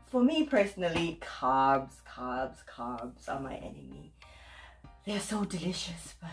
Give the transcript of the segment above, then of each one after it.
For me personally, carbs are my enemy. They're so delicious, but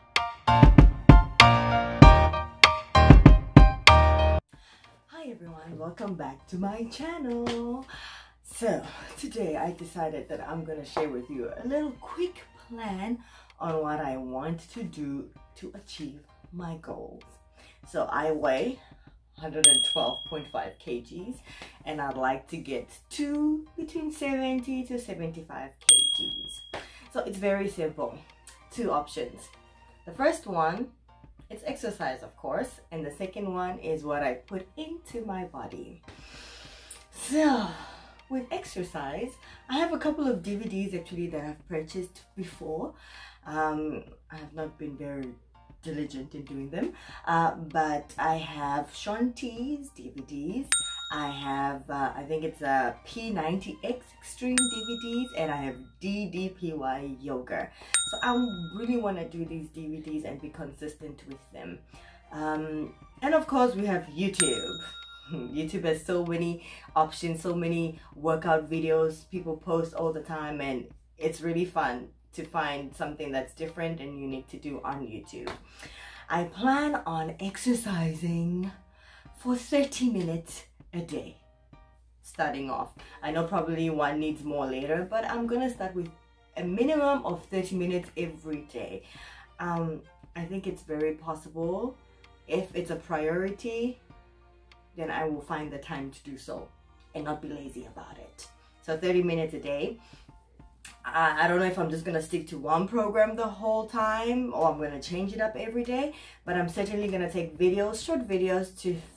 hi everyone, welcome back to my channel. So today I decided that I'm gonna share with you a little quick plan on what I want to do to achieve my goals. So I weigh 112.5 kgs and I'd like to get to between 70 to 75 kgs. So it's very simple. Two options. The first one, it's exercise, of course, and the second one is what I put into my body. So with exercise, I have a couple of DVDs actually that I've purchased before. I have not been very diligent in doing them, but I have Shaun T's DVDs. I have I think it's a P90X Extreme DVDs, and I have DDPY Yoga. So I really want to do these DVDs and be consistent with them. And of course we have YouTube. YouTube has so many options, so many workout videos people post all the time, and it's really fun to find something that's different and unique to do on YouTube. I plan on exercising for 30 minutes a day starting off. I know probably one needs more later, but I'm gonna start with a minimum of 30 minutes every day. I think it's very possible. If it's a priority, then I will find the time to do so and not be lazy about it. So 30 minutes a day. I don't know if I'm just gonna stick to one program the whole time or I'm gonna change it up every day, but I'm certainly gonna take videos, short videos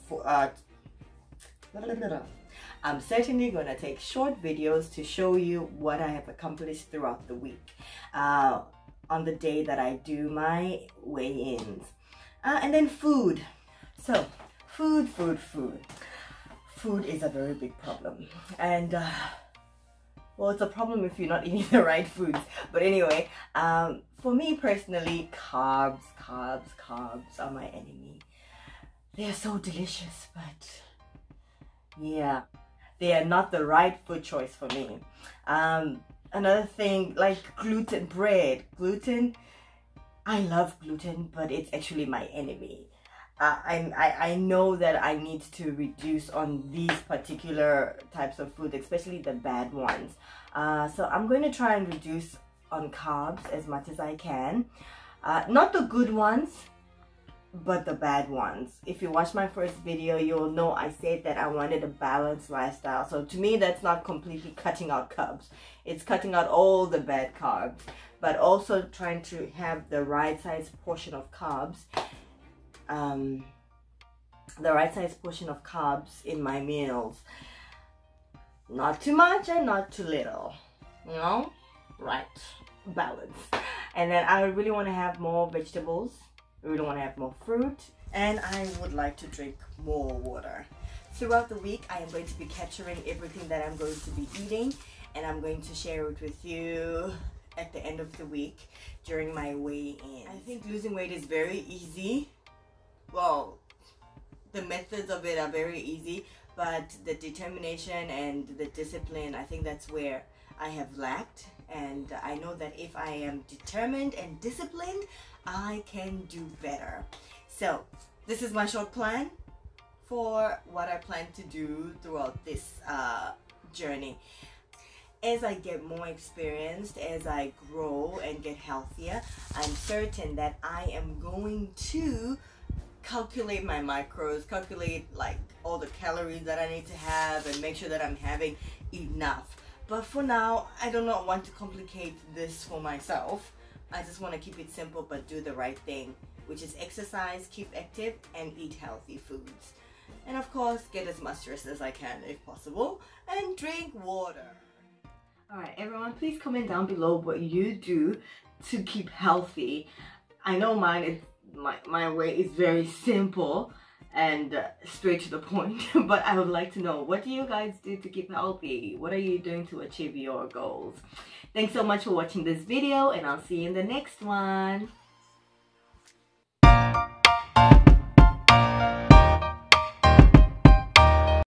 I'm certainly gonna take short videos to show you what I have accomplished throughout the week on the day that I do my weigh-ins. And then food. So food is a very big problem, and well, it's a problem if you're not eating the right foods. But anyway, for me personally, carbs are my enemy. They're so delicious, but yeah, they are not the right food choice for me. Another thing, like gluten bread. Gluten, I love gluten, but it's actually my enemy. I know that I need to reduce on these particular types of food, especially the bad ones. So I'm going to try and reduce on carbs as much as I can. Not the good ones, but the bad ones. If you watch my first video, you'll know I said that I wanted a balanced lifestyle. So to me, that's not completely cutting out carbs. It's cutting out all the bad carbs, but also trying to have the right size portion of carbs. The right size portion of carbs in my meals. Not too much and not too little, you know, right balance. And then I really want to have more vegetables. I really want to have more fruit, and I would like to drink more water. Throughout the week, I am going to be capturing everything that I'm going to be eating, and I'm going to share it with you at the end of the week during my weigh-in. I think losing weight is very easy. Well, the methods of it are very easy, but the determination and the discipline, I think that's where I have lacked. And I know that if I am determined and disciplined, I can do better. So this is my short plan for what I plan to do throughout this journey. As I get more experienced, as I grow and get healthier, I'm certain that I am going to calculate my macros, calculate like all the calories that I need to have, and make sure that I'm having enough. But for now, I do not want to complicate this for myself. I just want to keep it simple but do the right thing, which is exercise, keep active, and eat healthy foods. And of course, get as much rest as I can if possible, and drink water. Alright everyone, please comment down below what you do to keep healthy. I know mine, my way is very simple and straight to the point, but I would like to know, what do you guys do to keep healthy? What are you doing to achieve your goals? Thanks so much for watching this video, and I'll see you in the next one.